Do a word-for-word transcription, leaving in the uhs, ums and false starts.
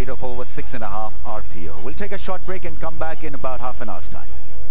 speed of over six and a half R P O. We'll take a short break and come back in about half an hour's time.